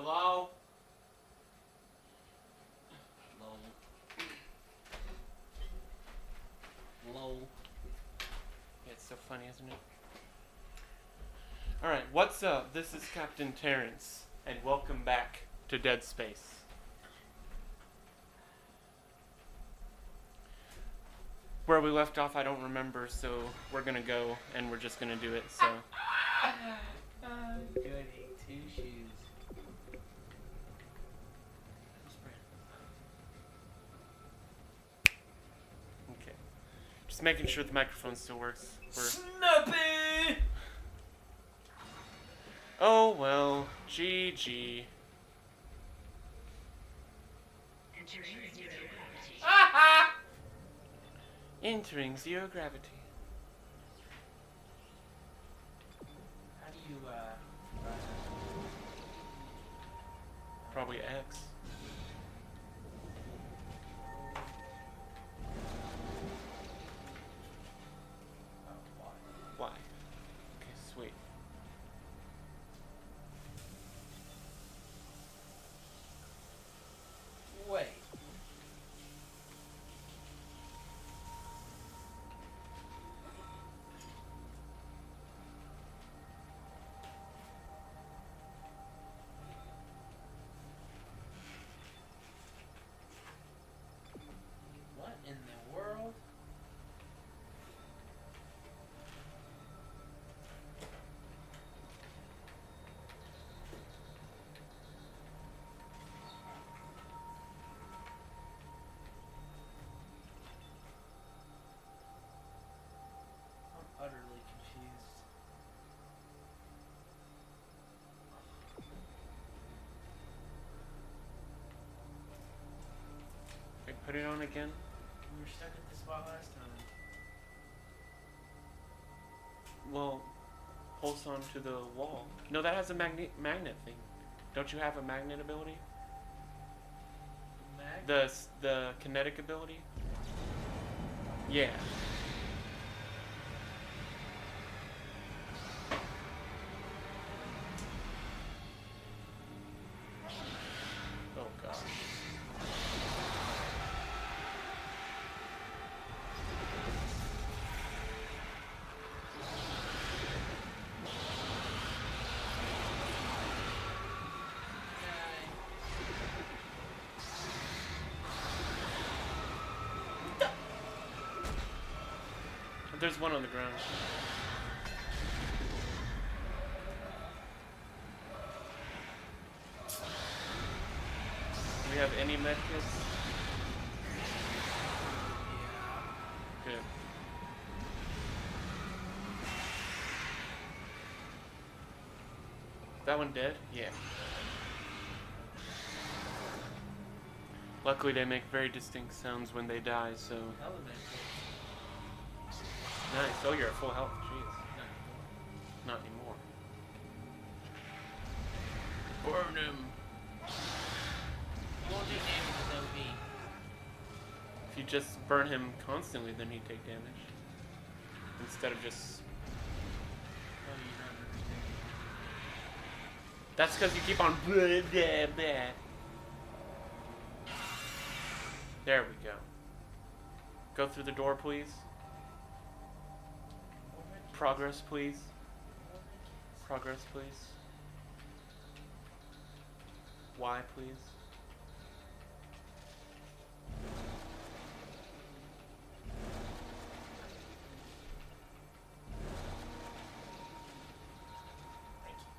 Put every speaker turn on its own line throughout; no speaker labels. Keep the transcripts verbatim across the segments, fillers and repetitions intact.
Hello? Lol. Lol.
Yeah, it's so funny, isn't it? Alright, what's up? This is Captain Terrence, and welcome back to Dead Space. Where we left off, I don't remember, so we're gonna go, and we're just gonna do it, so...
uh, goody two shoes.
Okay. Just making sure the microphone still works. We're...
Snappy!
Oh, well. G G.
Entering zero gravity.
Ah!
Entering zero gravity.
How do you, uh...
Probably X.
Oh, why?
Y. Okay, sweet.
Wait. What in the world? I'm utterly confused.
Wait, put it on again.
We were stuck at this spot last time.
Well, pulse onto the wall. No, that has a magnet magnet thing. Don't you have a magnet ability?
Mag?
The s- the kinetic ability? Yeah. Oh gosh. There's one on the ground. Do we have any medkits? Good. That one dead? Yeah. Luckily they make very distinct sounds when they die, so...
Element.
Nice. Oh, you're at full health. Jeez.
No.
Not anymore.
Burn him. He won't take damage with O P.
If you just burn him constantly, then he'd take damage. Instead of just...
Oh, you're not understanding.
That's because you keep on... Blah, blah, blah. There we go. Go through the door, please. Progress, please. Progress, please. Y, please.
Thank you.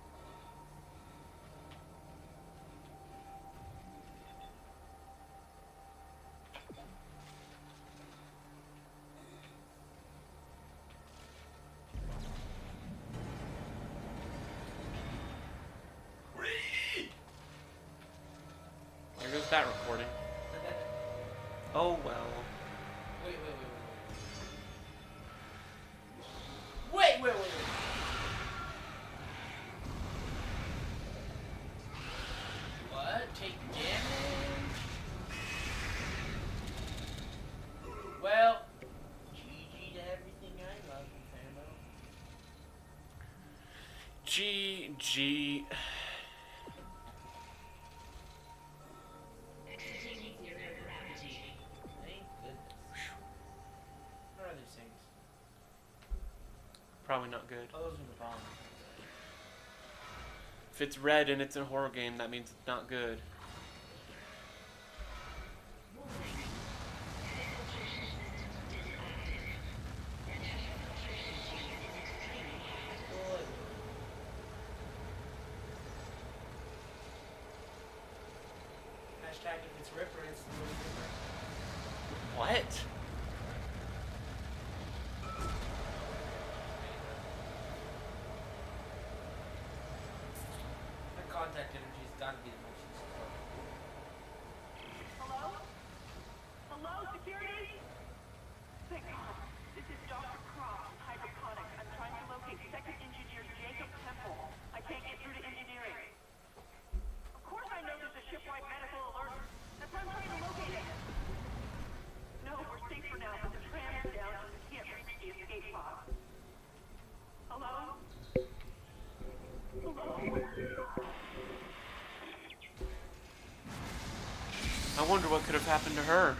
There goes that recording. Oh well.
Wait, wait, wait, wait. Wait, wait, wait, wait. What? Take damage? Well, G G to everything I love, Famo.
G G. good.
Oh, those are the bombs.
If it's red and it's a horror game, that means it's not good.
Hashtag if it's Ripper, it's a little different.
What?
That contact energy's gotta be the most useful.
Hello? Hello, security? Thank God. This is Doctor Croft, Hydroponics. I'm trying to locate Second Engineer Jacob Temple. I can't get through to engineering. Of course I know there's a shipwide medical alert. That's why I'm trying to locate it. No, we're safe for now, but the tram is down and we can't reach the escape pod. Hello? Hello?
I wonder what could have happened to her.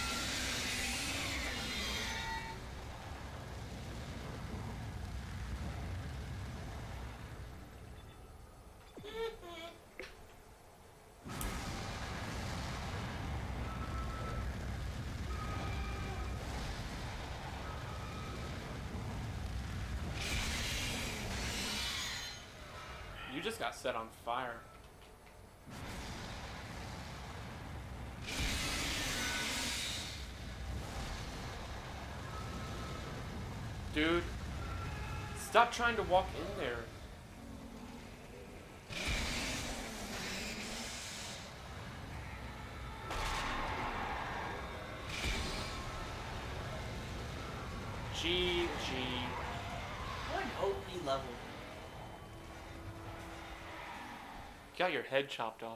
You just got set on fire. Dude, stop trying to walk in there. G G.
What an O P level.
Got your head chopped off.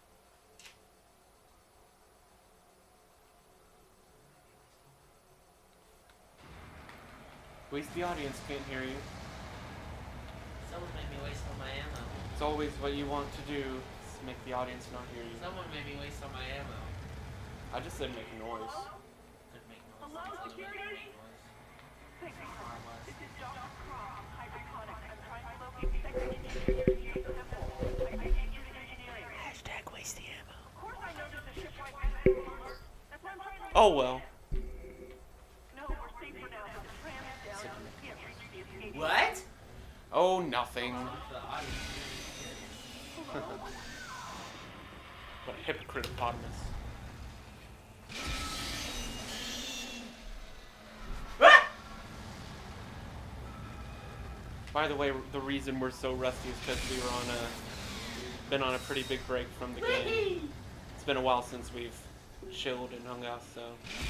At least the audience can't hear you.
Someone made me waste all my ammo.
It's always what you want to do, is make the audience not hear you.
Someone made me waste all my ammo.
I just said make noise.
Couldn't make noise.
Hello,
It's like
security?
making noise.
Thank God.
Or I was.
This is Doctor Croft, Hydroponics. I'm trying to locate Second Engineer Jacob Temple. I can't get through to engineering.
Hashtag waste the ammo.
Of course I know there's a shipwide medical alert. That's why I'm trying to
Oh well.
No, we're safe for now, but the tram is down and we can't reach the escape.
What?
Oh, nothing.
The audience really
What a hypocritopotamus.
Ah!
By the way, the reason we're so rusty is because we were on a, been on a pretty big break from the game. It's been a while since we've chilled and hung out, so.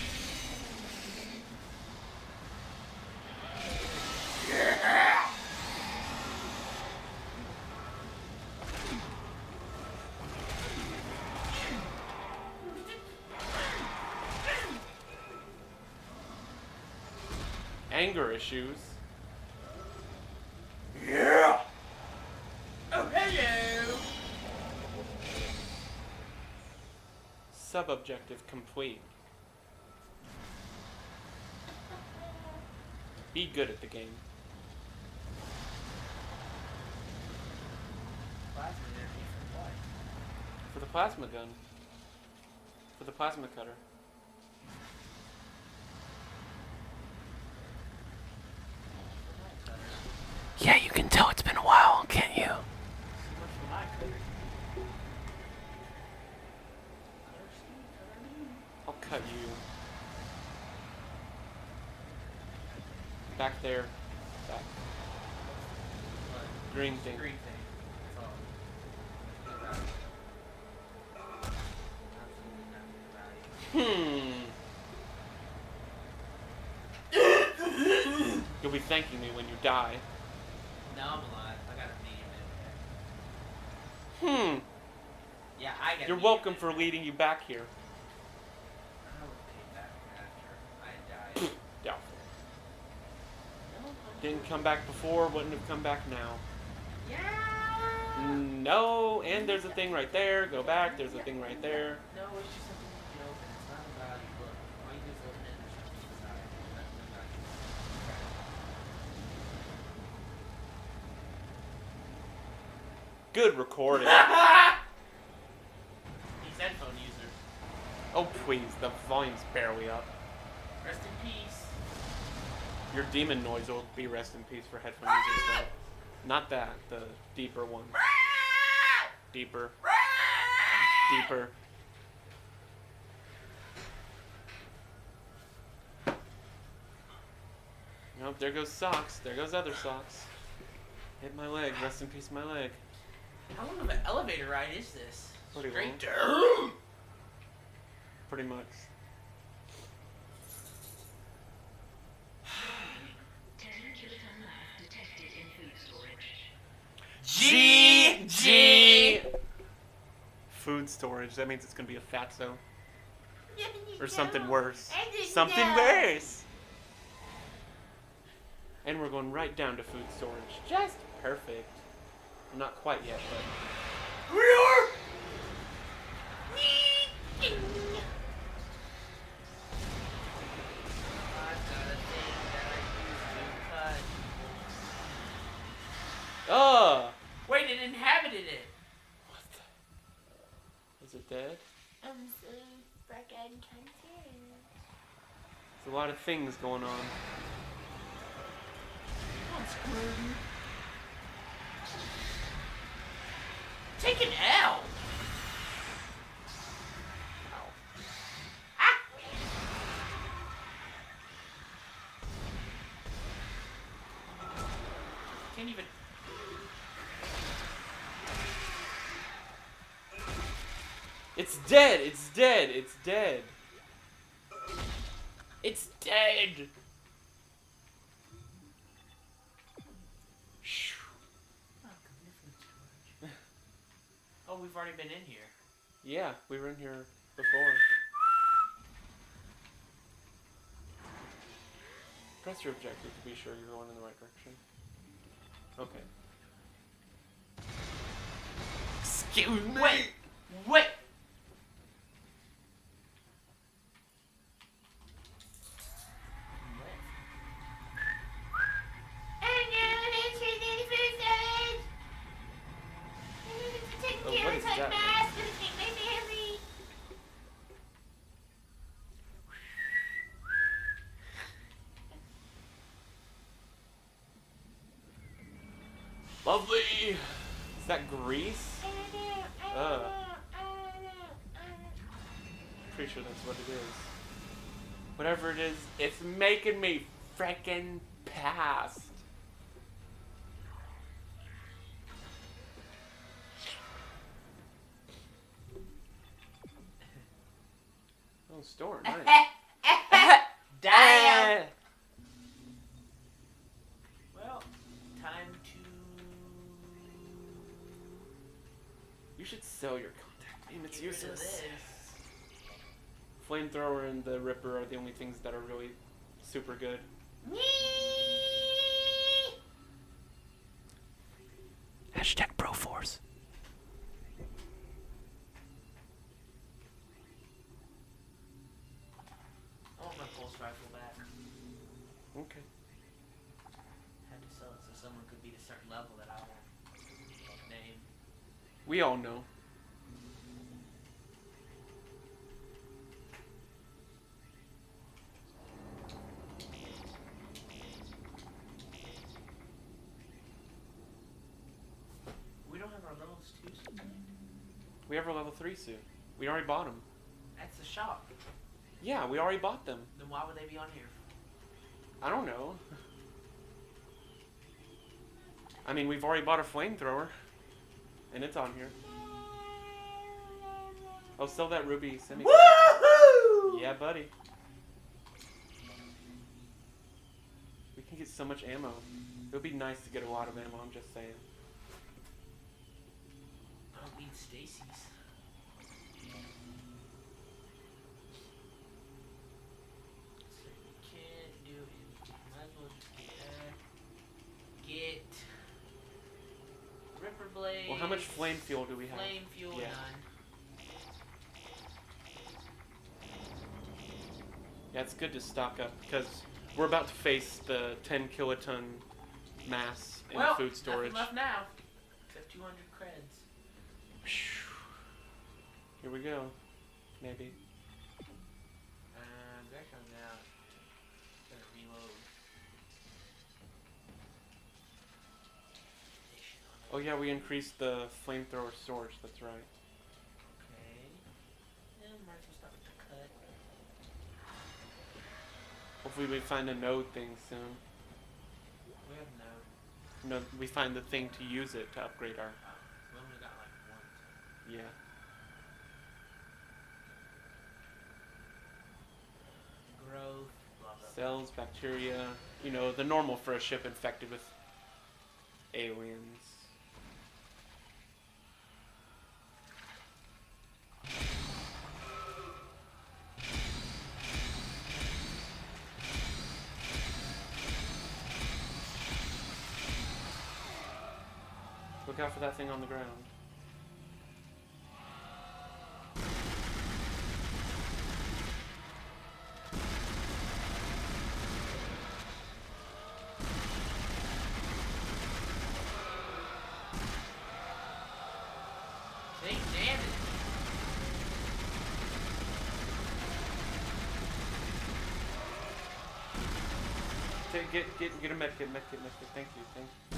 Anger issues.
Yeah. Oh, hello.
Sub-objective complete. Be good at the game.
Plasma energy for what?
For the plasma gun. For the plasma cutter.
Yeah, you can tell it's been a while, can't you?
I'll cut you. Back there. Back. Green thing.
Green thing. That's all. Absolutely nothing value.
Hmm. You'll be thanking me when you die.
Now I'm alive. I got a medium in there.
Hmm.
Yeah, I got.
You're welcome for leading you back here.
I would pay back after I died.
Doubtful.
No,
Didn't come back before, wouldn't have come back now.
Yeah.
No, and there's a thing right there. Go back, there's a thing right there.
No, it's just something you can open. It's not a value. Look, all you do is open it. There's something inside. That's no value.
Good recording.
He's headphone user.
Oh please, the volume's barely up.
Rest in peace.
Your demon noise will be rest in peace for headphone users though. Not that, the deeper one. Deeper. Deeper. Nope, there goes socks. There goes other socks. Hit my leg. Rest in peace, my leg.
How long of an elevator ride is this?
Pretty
Straight
long.
down.
Pretty much.
ten kiloton mass detected in food storage.
G G.
Food storage. That means it's gonna be a fatso. Or something worse. Something
know.
worse. And we're going right down to food storage. Just perfect. Not quite yet, but. Oh!
Wait, it inhabited it.
What the? Is it dead?
I'm so freaking confused.
There's a lot of things going on.
Take an L. Ah. Can't even.
It's dead! It's dead! It's dead! It's dead!
Oh, we've already been in here.
Yeah, we were in here before. Press your objective to be sure you're going in the right direction. Okay. Excuse me!
Wait! Wait!
Oh, what is that? Lovely! Is that grease? Ugh. Pretty sure that's what it is. Whatever it is, it's making me frickin' past. Oh, store, nice.
Damn! Well, time to.
You should sell your contact name. It's
get rid of
useless.
this.
Flamethrower and the Ripper are the only things that are really super good. Hashtag Broforce.
I want my pulse rifle back.
Okay.
Had to sell it so someone could beat a certain level that I won't name.
We all know.
We don't have our levels two suit.
We have our level three suit. We already bought them.
That's the shop.
Yeah, we already bought them.
Then why would they be on here?
I don't know. I mean, we've already bought a flamethrower. And it's on here. Oh, sell that ruby semi.
Woohoo!
Yeah, buddy. We can get so much ammo. It would be nice to get a lot of ammo, I'm just saying.
I don't need Stacy's. Can't do anything. Might as well just get that. Get Ripper Blade.
Well, how much flame fuel do we have?
Flame fuel,
Yeah.
none.
Yeah, it's good to stock up because we're about to face the ten kiloton mass in
Well,
food storage.
nothing left now. Except two hundred creds.
Here we go. Maybe.
Um, that comes out. Gonna reload.
Oh yeah, we increased the flamethrower storage. That's right.
Okay. Yeah, might as well start with the cut.
Hopefully we find a node thing soon.
We have no.
No, we find the thing to use it to upgrade our.
We only got like one. So.
Yeah.
Growth. Blah blah.
Cells, bacteria. You know, the normal for a ship infected with aliens. Look out for that thing on the ground.
Take damage.
Take, get, get, get a medkit, medkit, medkit. Thank you, thank you.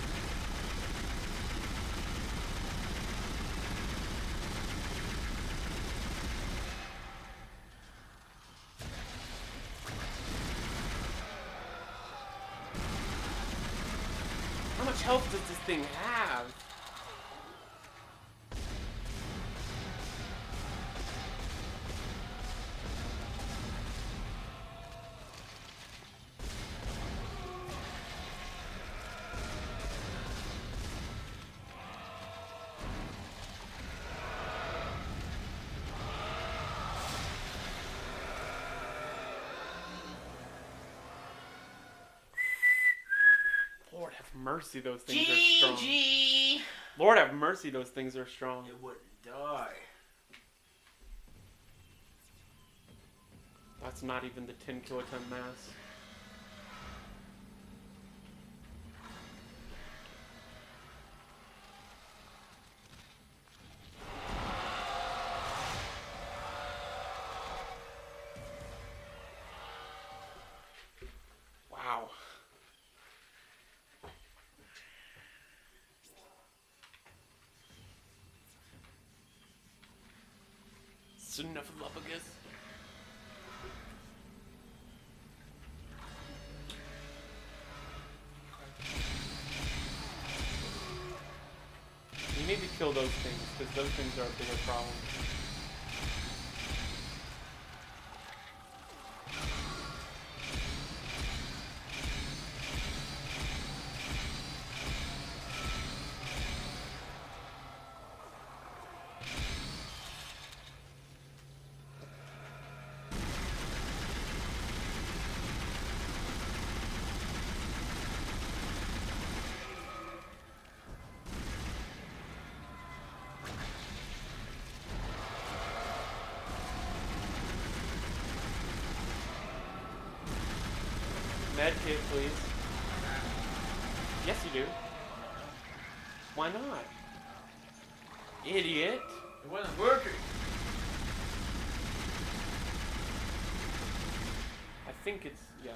How much health does this thing have? Lord have mercy, those things are strong.
G G.
Lord have mercy, those things are strong.
It wouldn't die.
That's not even the ten kiloton mass. Wow. Snuffleupagus. You need to kill those things, because those things are a bigger problem. Medkit, please. Yes, you do. Why not? Idiot.
It wasn't working.
I think it's, yes.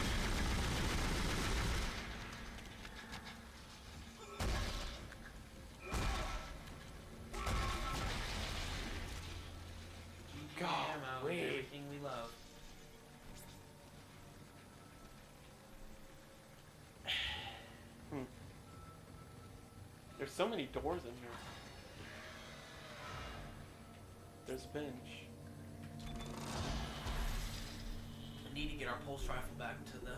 God,
Ammo,
wait.
everything we love.
Hmm. There's so many doors in here. There's a bench.
We need to get our pulse rifle back to the.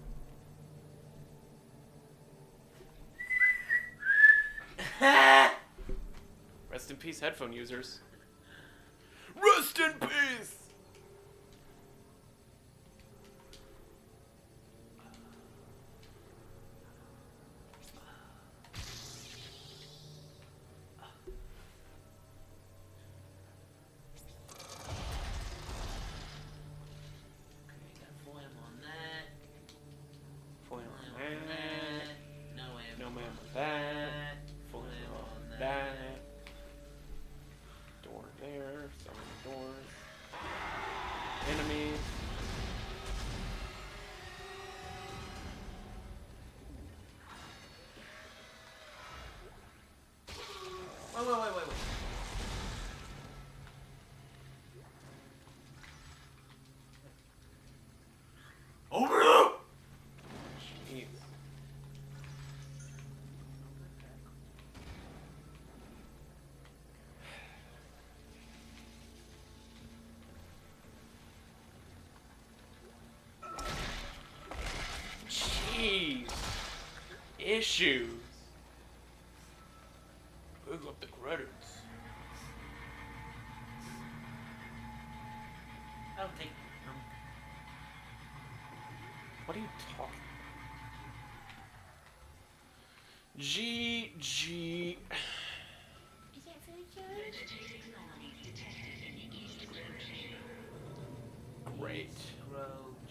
Rest in peace, headphone users. Rest in peace!
Okay, got full ammo on that.
Full
Full
ammo
ammo
on
on
that.
that. No ammo.
No ammo
on
on that.
Full
Full
ammo
ammo
on Wait, wait, wait, wait, wait. Over there!
Jeez. Jeez. Issues. Pick up the credits.
I don't think. Um,
What are you talking? G G.
Is that food charge?
Vegetative anomalies detected in the East Grow chamber.
Great.
Roach.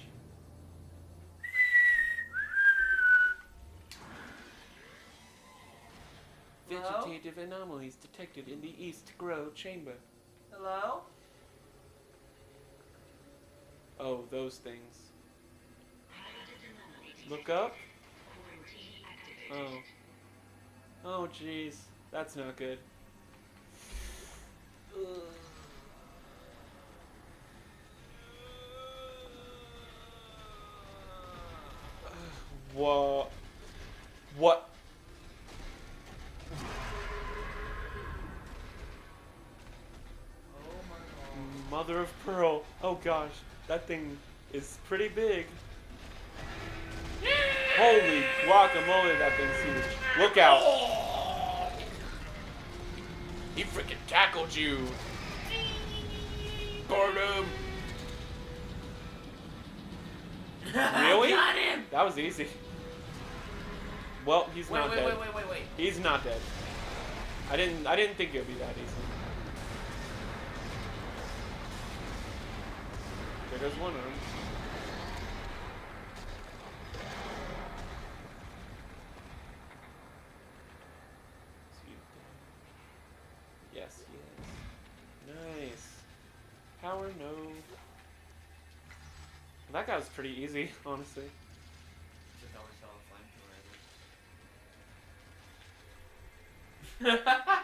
Hello?
Vegetative anomalies detected in the East Grow chamber.
Hello?
Oh, those things.
Highlighted anomaly detected.
Look up.
Quarantine activated.
Oh. Oh, jeez. That's not good. What? What?
Oh my god.
Mother of pearl. Oh gosh, that thing is pretty big. Holy guacamole, that thing's huge. Look out. He freaking tackled you. Boredom. Really?
Got him!
That was easy. Well, he's
Wait,
not
wait,
dead.
wait, wait, wait, wait.
He's not dead. I didn't I didn't think it would be that easy. There goes one arm. Is he dead? Yes, he is. Nice. Power node. That guy was pretty easy, honestly.
Just always saw the flamethrower.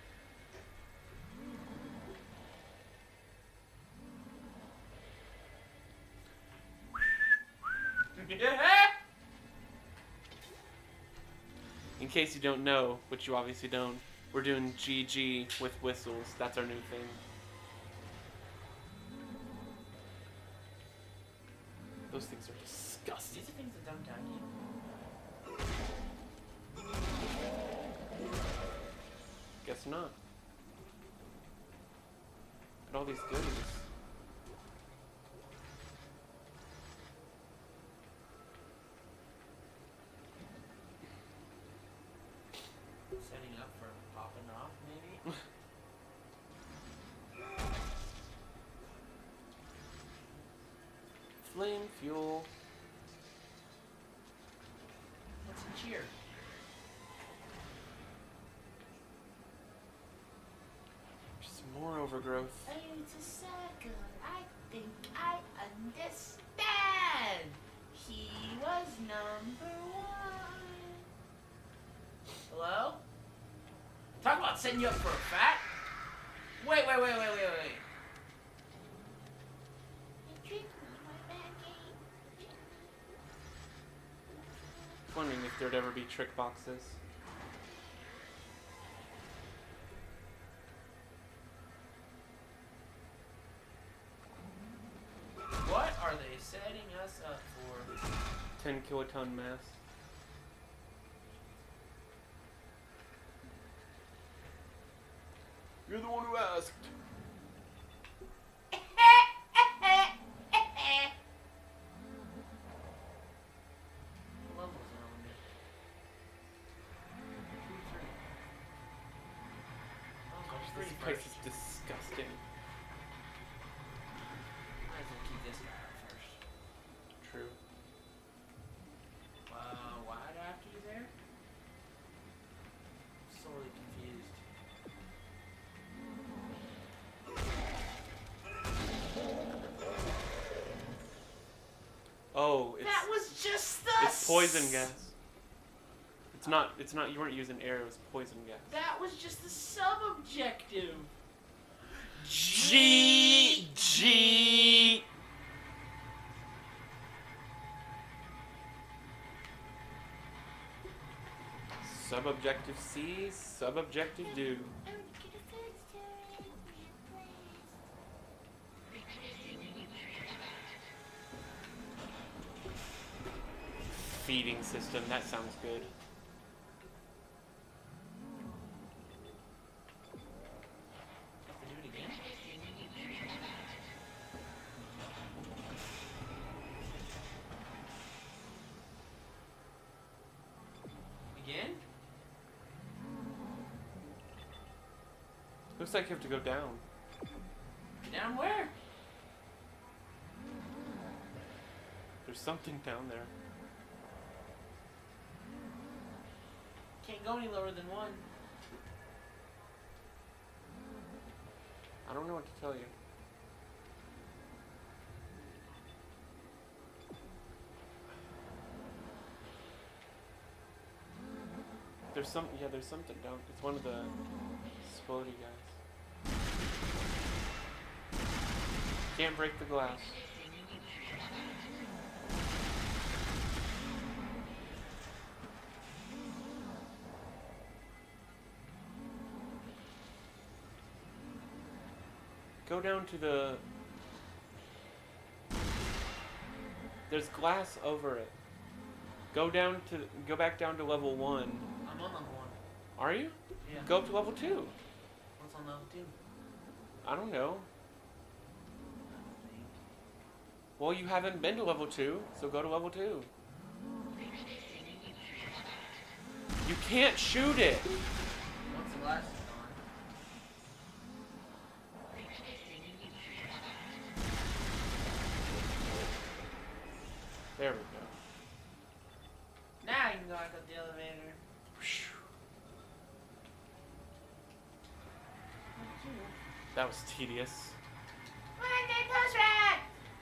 In case you don't know, which you obviously don't, we're doing G G with whistles. That's our new thing. Those things are disgusting.
These are things that don't die to you.
Guess not. Look at all these goodies.
Setting up for popping off, maybe?
Flame fuel.
What's in cheer?
Just more overgrowth.
Oh, it's a circle. I think I understand. He was number one.
Hello? Talk about setting you up for a fat? Wait, wait, wait, wait, wait, wait.
You tricked me, my bad game.
Wondering if there'd ever be trick boxes.
What are they setting us up for?
ten kiloton mass. You're the one who asked.
What level is it on me? Two, three. Oh,
Gosh,
three
this place
first.
is disgusting.
Might as well keep this guy out first.
True.
Uh, why do I have to be there? Sorely confused.
Oh, it's
That was just the
it's poison gas. It's It's not. It's not. You weren't using air. It was poison gas.
That was just the sub-objective.
G G. Sub-objective C. Sub-objective do.
I would get a food story, please.
Feeding system. That sounds good.
Have to do it again? Again?
Looks like you have to go down.
Down where?
There's something down there.
Can't go any lower than one.
I don't know what to tell you. There's some. Yeah, there's something down. It's one of the Spody guys. Can't break the glass. Go down to the... There's glass over it. Go down to... Go back down to level one.
I'm on level one.
Are you?
Yeah.
Go up to level two.
What's on level two?
I don't know. Well, you haven't been to level two, so go to level two. You can't shoot it!
Once the glass is gone.
There we go.
Now you can go back up the elevator.
That was tedious.
One day post rat!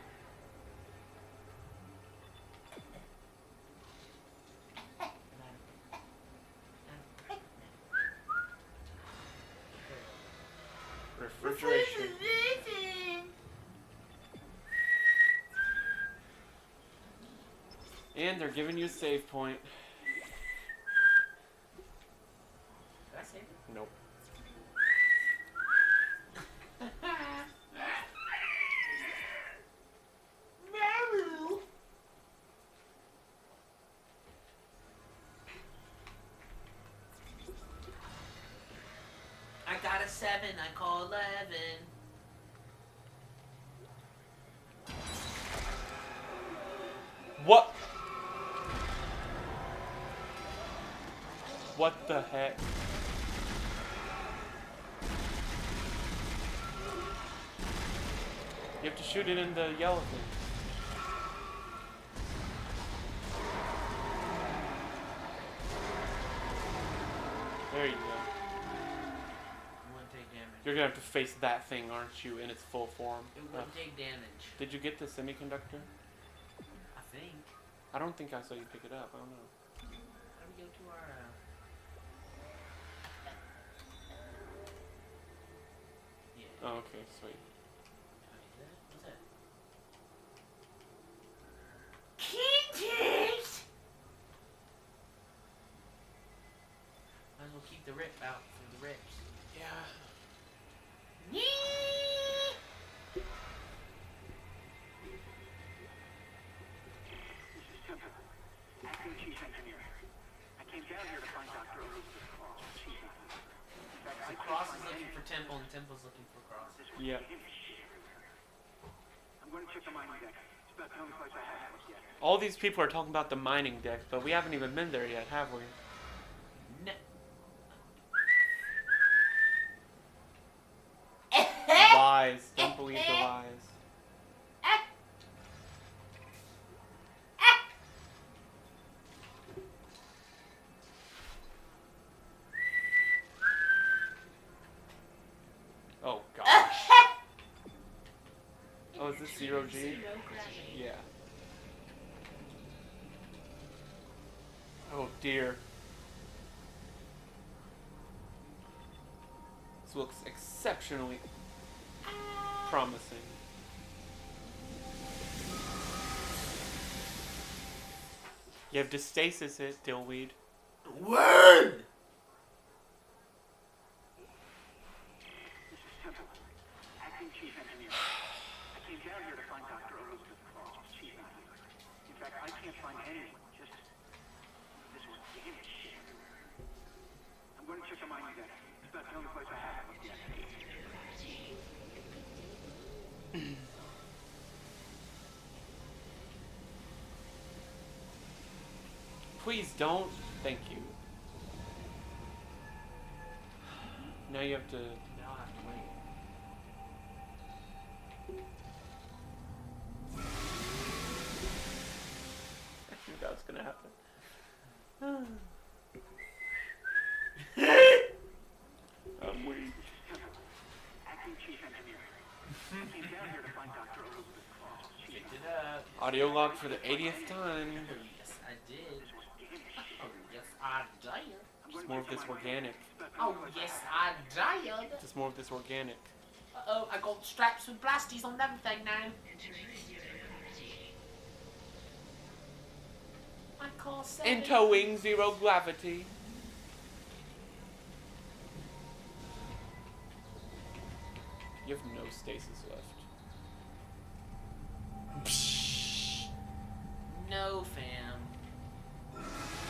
Refrigeration. And they're giving you a save point.
Did I save it?
Nope.
Maru!
I got a seven, I call eleven.
What? What the heck? You have to shoot it in the yellow thing. There you go.
You wouldn't take damage.
You're gonna have to face that thing, aren't you, in its full form?
It
Ugh.
wouldn't take damage.
Did you get the semiconductor?
I think.
I don't think I saw you pick it up. I don't know.
How do we go to our, uh... Yeah.
Oh, okay, sweet.
What's that?
Kintish!
Might as well keep the rip out for the rips.
Yeah.
Acting chief engineer. I came down here to find Doctor Elizabeth Cross. She's not here. In fact, I
So
couldn't
Cross is
find
looking
any-
for Temple, and Temple's looking for Cross.
This
Yeah.
would give me shit everywhere. I'm going to check the mining deck. It's about the only place I haven't looked yet.
All these people are talking about the mining deck, but we haven't even been there yet, have we?
No.
Lies. Don't believe the lies. Oh gosh. Oh, is this zero G?
Zero gravity.
Yeah. Oh dear. This looks exceptionally promising. You have to stasis it, Dillweed.
Word!
This is Temple, acting chief engineer. I came down here to find Doctor Elizabeth Cross. She's not here. In fact, I can't find anyone. Just this organic shit everywhere. I'm going to check the mining deck. It's about the only place I haven't looked yet.
Please don't. Thank you. Now you have to.
Now I have to wait.
I think that's gonna happen. I'm weak.
Acting chief engineer. I came down here to find Doctor Elizabeth Cross. She's
Picked
not
it up.
Audio log for the eightieth time.
Oh, yes, I did. Oh, yes, I did.
Just more of this organic.
Oh, yes, I did.
Just more of this organic.
Uh-oh, I got straps with blasties on everything now. I call seven.
And towing zero gravity. You have no stasis left.
No, fam.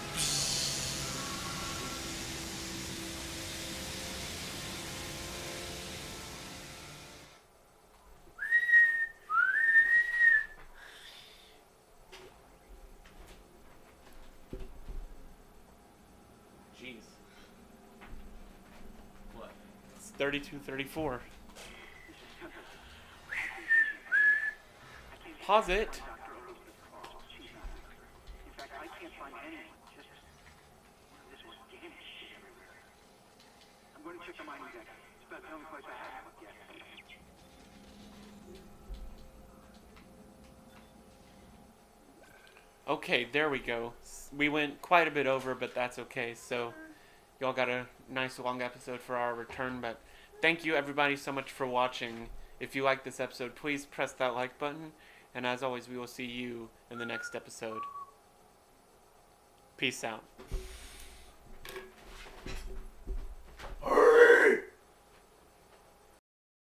Jeez.
What?
It's thirty-two thirty-four. Pause it.
Doctor Elizabeth Cross. She's not here. In fact, I can't find anyone. Just this organic shit everywhere. I'm going to check the mining deck. It's about the only place I haven't looked yet.
Okay, there we go. We went quite a bit over, but that's okay. So, y'all got a nice long episode for our return, but thank you everybody so much for watching. If you like this episode, please press that like button. And as always, we will see you in the next episode. Peace out.